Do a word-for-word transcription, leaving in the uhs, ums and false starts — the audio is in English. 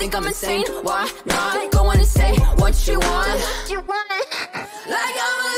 think I'm insane? Why not? Go on and say what you want. Like I'm